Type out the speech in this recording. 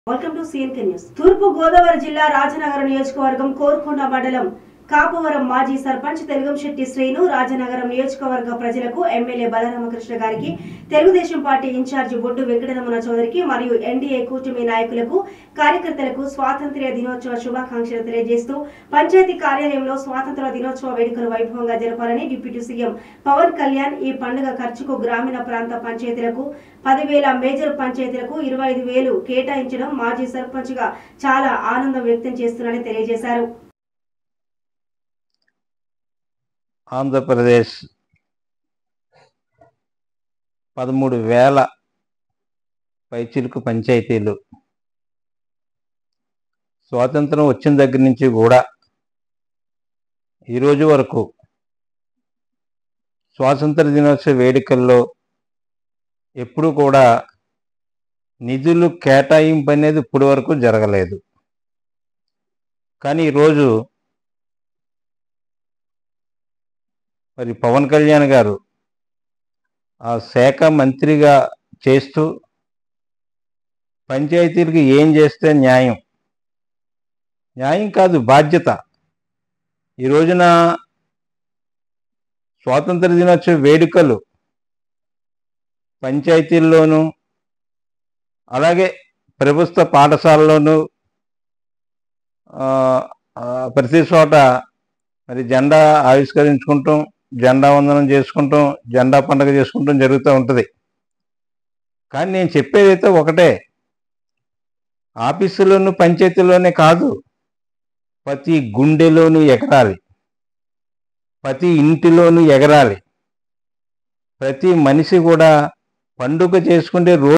Welcome to CNK news. తూర్పు గోదావరి జిల్లా రాజనగరం నియోజకవర్గం కోరుకొండ మండలం కాపవరం మాజీ సర్పంచ్ తెలుగంశెట్టి శ్రీను రాజనగరం నియోజకవర్గ ప్రజలకు ఎమ్మెల్యే బలరామకృష్ణ గారికి తెలుగుదేశం పార్టీ ఇన్ఛార్జి బొడ్డు వెంకటరమణ చౌదరికి మరియు ఎన్డీఏ కూటమి నాయకులకు కార్యకర్తలకు స్వాతంత్ర్య దినోత్సవ శుభాకాంక్షలు తెలియజేస్తూ పంచాయతీ కార్యాలయంలో స్వాతంత్ర దినోత్సవ వేడుకలు వైభవంగా జరపాలని డిప్యూటీ సీఎం పవన్ కళ్యాణ్ ఈ పండుగ ఖర్చుకు గ్రామీణ ప్రాంత పంచాయతీలకు 10,000 మేజర్ పంచాయతీలకు 25,000 కేటాయించడం మాజీ సర్పంచ్ గా చాలా ఆనందం వ్యక్తం చేస్తున్నారని తెలియజేశారు. ఆంధ్రప్రదేశ్ 13,000 పైచిలుకు పంచాయతీలు స్వాతంత్రం వచ్చిన దగ్గర నుంచి కూడా ఈరోజు వరకు స్వాతంత్ర దినోత్సవ వేడుకల్లో ఎప్పుడు కూడా నిధులు కేటాయింపు అనేది ఇప్పటి వరకు జరగలేదు. కానీ ఈరోజు మరి పవన్ కళ్యాణ్ గారు ఆ శాఖ మంత్రిగా చేస్తూ పంచాయతీలకు ఏం చేస్తే న్యాయం కాదు బాధ్యత. ఈ రోజున స్వాతంత్ర దినోత్సవ వేడుకలు పంచాయతీల్లోనూ అలాగే ప్రభుత్వ పాఠశాలలోనూ ప్రతి చోట మరి జెండా ఆవిష్కరించుకుంటాం, జెండా వందనం చేసుకుంటాం, జెండా పండుగ చేసుకుంటాం జరుగుతూ ఉంటుంది. కానీ నేను చెప్పేదైతే ఒకటే, ఆఫీసులోను పంచాయతీలోనే కాదు, ప్రతి గుండెలోనూ ఎగరాలి, ప్రతి ఇంటిలోనూ ఎగరాలి. ప్రతి మనిషి కూడా పండుగ చేసుకుంటే